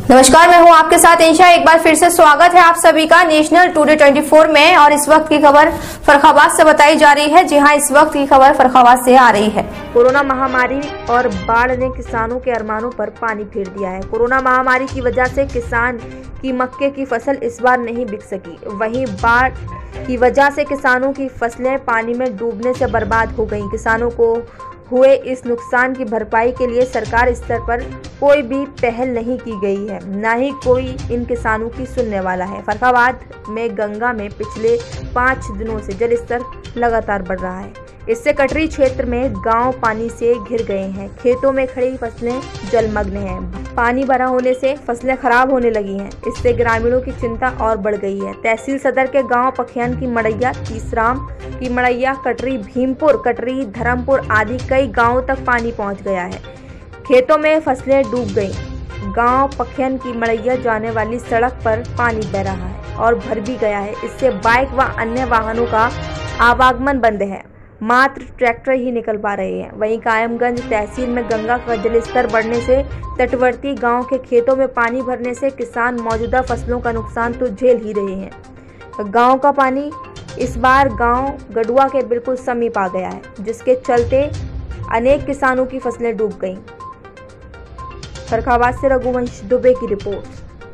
नमस्कार, मैं हूं आपके साथ इंशा। एक बार फिर से स्वागत है आप सभी का नेशनल टुडे 24 में। और इस वक्त की खबर फर्रुखाबाद से बताई जा रही है। जी हां, इस वक्त की खबर फर्रुखाबाद से आ रही है। कोरोना महामारी और बाढ़ ने किसानों के अरमानों पर पानी फेर दिया है। कोरोना महामारी की वजह से किसान की मक्के की फसल इस बार नहीं बिक सकी। वहीं बाढ़ की वजह से किसानों की फसलें पानी में डूबने से बर्बाद हो गईं। किसानों को हुए इस नुकसान की भरपाई के लिए सरकार स्तर पर कोई भी पहल नहीं की गई है, न ही कोई इन किसानों की सुनने वाला है। फर्रुखाबाद में गंगा में पिछले 5 दिनों से जलस्तर लगातार बढ़ रहा है। इससे कटरी क्षेत्र में गांव पानी से घिर गए हैं। खेतों में खड़ी फसलें जलमग्न हैं। पानी भरा होने से फसलें खराब होने लगी हैं। इससे ग्रामीणों की चिंता और बढ़ गई है। तहसील सदर के गांव पखियान की मड़ैया, तीसराम की मड़ैया, कटरी भीमपुर, कटरी धर्मपुर आदि कई गांवों तक पानी पहुंच गया है। खेतों में फसलें डूब गईं। गांव पखियान की मड़ैया जाने वाली सड़क पर पानी बह रहा है और भर भी गया है। इससे बाइक व अन्य वाहनों का आवागमन बंद है। मात्र ट्रैक्टर ही निकल पा रहे हैं। वहीं कायमगंज तहसील में गंगा का जलस्तर बढ़ने से तटवर्ती गांव के खेतों में पानी भरने से किसान मौजूदा फसलों का नुकसान तो झेल ही रहे हैं। गांव का पानी इस बार गांव गडुआ के बिल्कुल समीप आ गया है, जिसके चलते अनेक किसानों की फसलें डूब गईं। फर्रुखाबाद से रघुवंश दुबे की रिपोर्ट।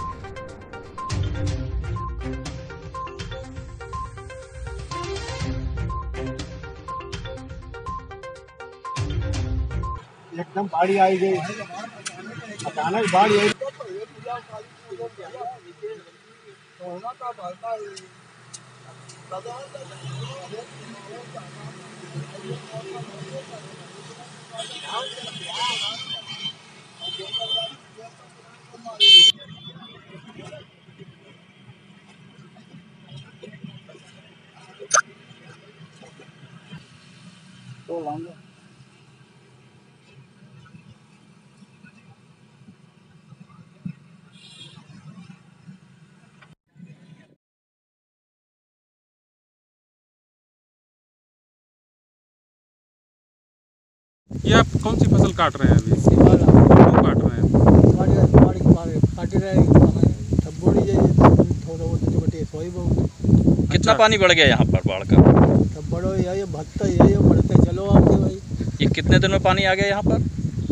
एकदम बाढ़ी आई गई, अचानक बाढ़ आई। तो लाऊंगा ये आप कौन सी फसल काट रहे हैं अभी? क्यों काट रहे हैं? कितना पानी बढ़ गया यहाँ पर बाढ़ का? चलो आपके भाई। ये कितने दिन में पानी आ गया यहाँ पर?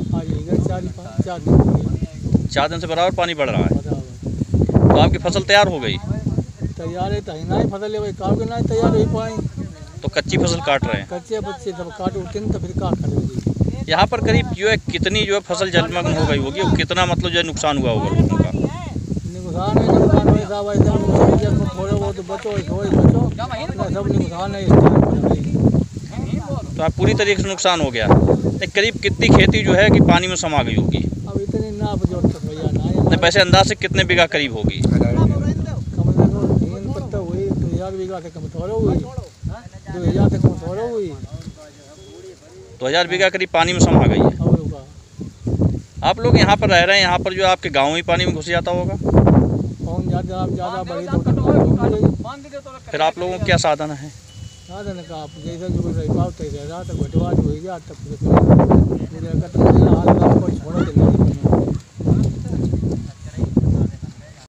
4 दिन से बराबर पानी बढ़ रहा है। तो आपकी फसल तैयार हो गई? तैयार है, फसल है काम के ना तैयार हो पाए। तो कच्ची फसल काट रहे हैं? कच्चे बच्चे जब काट उठते हैं तो फिर क्या करेंगे। यहाँ पर करीब जो है कितनी जो है फसल जलमग्न हो गई होगी और कितना मतलब जो है नुकसान हुआ होगा लोगों का? नुकसान है थोड़े बहुत बचो सब नुकसान है। तो आप पूरी तरीके से नुकसान हो गया। करीब कितनी खेती जो है कि पानी में समा गई होगी? अब इतनी ना भैया वैसे अंदाज से कितने बीघा करीब होगी? कम से कम 3 पत्ता हुई, 2000 बीघा से कम थोड़ा हुई, 2000 से कम थोड़ा हुई। 2000 बीघा करीब पानी में समा गई है। आप लोग यहाँ पर रह रहे हैं, यहाँ पर जो आपके गाँव में पानी में घुस जाता होगा। ज़्यादा बड़ी तो फिर आप लोगों को क्या साधन है? साधन का आप जैसा जो रही घटवा हो गया तब छोड़